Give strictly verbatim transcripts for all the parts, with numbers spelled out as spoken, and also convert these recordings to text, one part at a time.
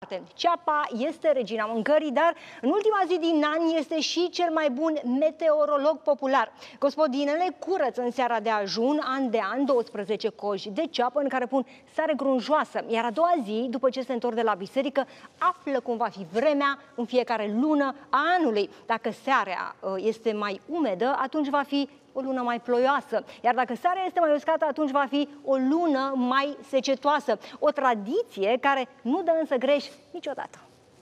departe. Ceapa este regina mâncării, dar în ultima zi din an este și cel mai bun meteorolog popular. Gospodinele curăță în seara de ajun, an de an, douăsprezece coși de ceapă în care pun sare grunjoasă, iar a doua zi, după ce se întorc de la biserică, află cum va fi vremea în fiecare lună a anului. Dacă seara este mai umedă, atunci va fi o lună mai ploioasă, iar dacă seara este mai uscată, atunci va fi o lună mai secetoasă. O tradiție care nu dă însă greș niciodată.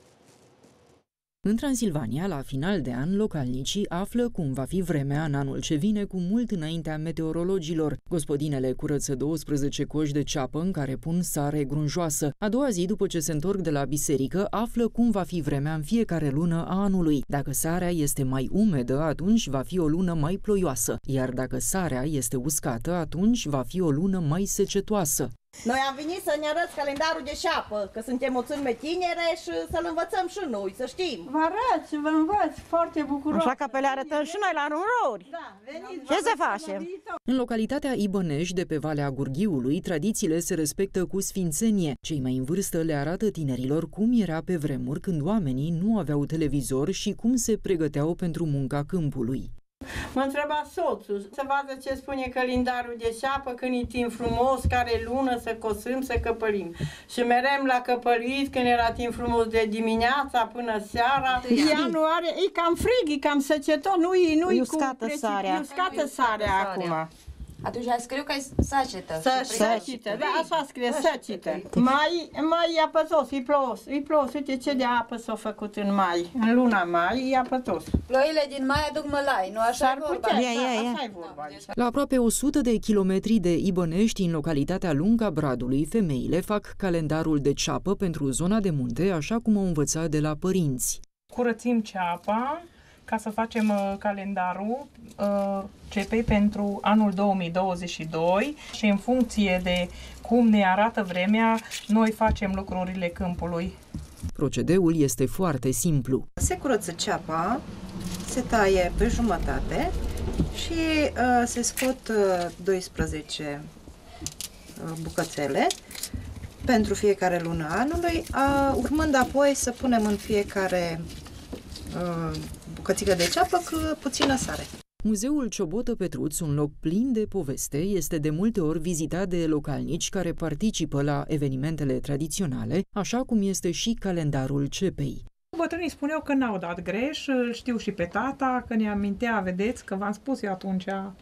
În Transilvania, la final de an, localnicii află cum va fi vremea în anul ce vine cu mult înaintea meteorologilor. Gospodinele curăță douăsprezece coși de ceapă în care pun sare grunjoasă. A doua zi, după ce se întorc de la biserică, află cum va fi vremea în fiecare lună a anului. Dacă sarea este mai umedă, atunci va fi o lună mai ploioasă, iar dacă sarea este uscată, atunci va fi o lună mai secetoasă. Noi am venit să ne arăți calendarul de șapă, că suntem o țărme tinere și să-l învățăm și noi, să știm. Vă arăți, vă învăț, foarte bucuros. Așa că pe le arătăm și noi la rumrouri. Da, veniți. Ce să facem? În localitatea Ibănești, de pe Valea Gurghiului, tradițiile se respectă cu sfințenie. Cei mai în vârstă le arată tinerilor cum era pe vremuri când oamenii nu aveau televizor și cum se pregăteau pentru munca câmpului. Mă întreba soțul să vadă ce spune calendarul de șapă, când e timp frumos, care lună să cosâm, să căpălim. Și merem la căpălit când era timp frumos de dimineața până seara. Ianuarie, e cam frig, e cam secetos, nu e nu e uscată sarea. E uscată sarea acum. Atunci ai scriu că e sacetă. Sacetă, da, așa scrie, sacetă. Mai, mai e apăsos, e plos, e plos. Uite ce de apă s-a făcut în mai. În luna mai e apăsos. Ploile din mai aduc mălai, nu așa e vorba? Ia, ia, ia. La aproape o sută de kilometri de Ibănești, în localitatea Lunga Bradului, femeile fac calendarul de ceapă pentru zona de munte, așa cum au învățat de la părinți. Curățim ceapa ca să facem uh, calendarul uh, cepei pentru anul două mii douăzeci și doi și în funcție de cum ne arată vremea, noi facem lucrurile câmpului. Procedeul este foarte simplu. Se curăță ceapa, se taie pe jumătate și uh, se scot uh, douăsprezece uh, bucățele pentru fiecare lună anului, uh, urmând apoi să punem în fiecare uh, bucățică de ceapă cu puțină sare. Muzeul Ciobotă Petruț, un loc plin de poveste, este de multe ori vizitat de localnici care participă la evenimentele tradiționale, așa cum este și calendarul cepei. Bătrânii spuneau că n-au dat greș, îl știu și pe tata, că ne amintea, vedeți, că v-am spus eu atunci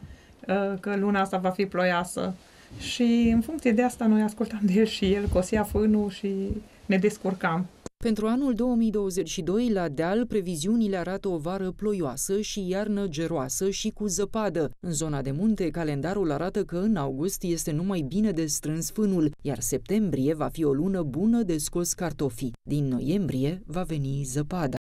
că luna asta va fi ploioasă. Și în funcție de asta noi ascultam de el și el cosea fânul și ne descurcam. Pentru anul două mii douăzeci și doi, la deal, previziunile arată o vară ploioasă și iarnă geroasă și cu zăpadă. În zona de munte, calendarul arată că în august este numai bine de strâns fânul, iar septembrie va fi o lună bună de scos cartofii. Din noiembrie va veni zăpada.